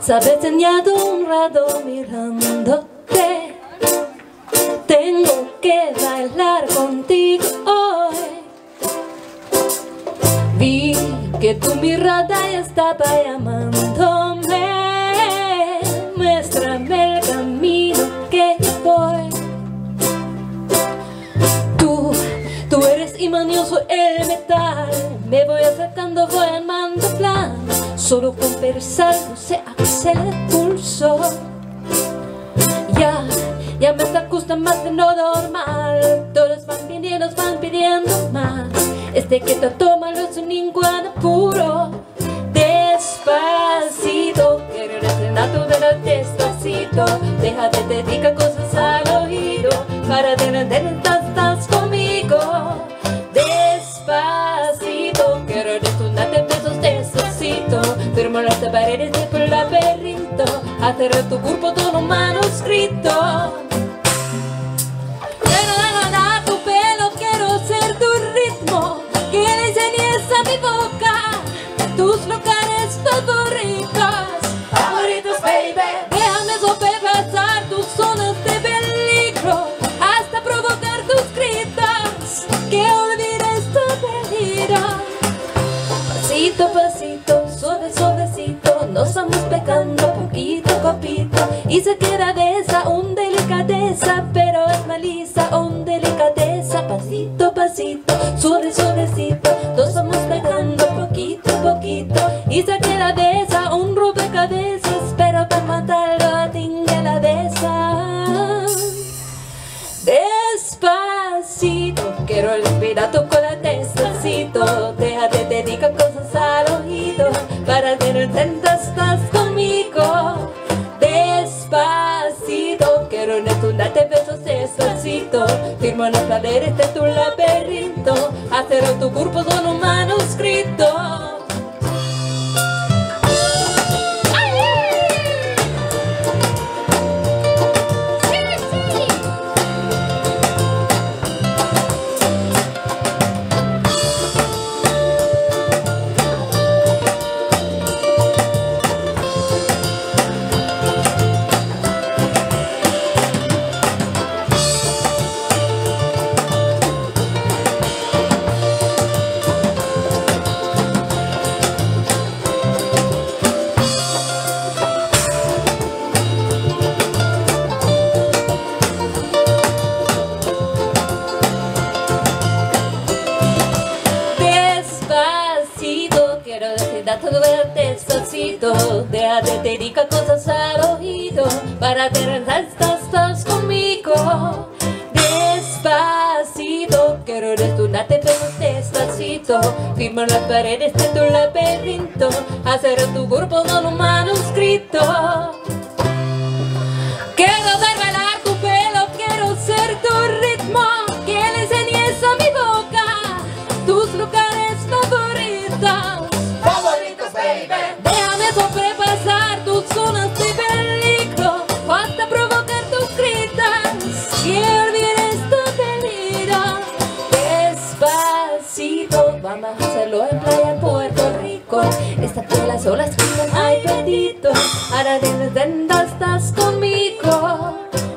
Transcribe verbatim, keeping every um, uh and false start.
Sabes, enseñado un rato mirándote. Tengo que bailar contigo hoy. Vi que tu mirada ya estaba llamándome. Muéstrame el camino que yo voy. Tú, tú eres imán, yo soy el metal. Me voy acercando, voy armando plan. Solo conversar no se acelera el pulso. Ya, ya me está gustando más de lo normal. Todos van pidiendo, van pidiendo más. Este que te toma no es ningún apuro. Despacito, quiero refrenar tu dedo despacito. Deja de dedicar cosas al oído. Para tener estás conmigo. Despacito, quiero desnudarte besos despacito. Firmo las paredes de tu laberinto. Hacer tu cuerpo todo un manuscrito. Quiero ganar tu pelo, quiero ser tu ritmo. Que le enseñes a mi boca tus lugares favoritos. Favoritos, baby. Déjame sobrepasar tus zonas de peligro hasta provocar tus gritos. Que olvides tu peligro. Pasito, pasito, suave, suavecito. Nos vamos pegando poquito a poquito. Y se queda de esa un delicadeza, pero es maliza, un delicadeza. Pasito, pasito, suave, suavecito. Nos vamos pegando poquito a poquito. Y se queda de esa un rompecabezas, pero para matarlo tingue la besa. Despacito, quiero respirar tu cola despacito. Deja de dedicar cosas al oído. Para tener tantas estás conmigo. Despacito, quiero desnudarte besos despacito. Firmo las paredes de tu laberinto. Hacer tu cuerpo solo un manuscrito. Quiero decir todo despacito. Deja de dedicar cosas al oído. Para tener estás, estás conmigo. Despacito, quiero desnudarte besos despacito. Firmo las paredes de tu laberinto. Hacer tu cuerpo solo un manuscrito. Quiero ver bailar tu pelo, quiero ser tu ritmo. Que le enseñes a mi boca tus lugares favoritos. Déjame sobrepasar tus zonas de peligro hasta provocar tus gritos. Y olvides tu peligro. Despacito, vamos a hacerlo en playa Puerto Rico. Esta por las olas que hay pedido. Ahora de estás conmigo.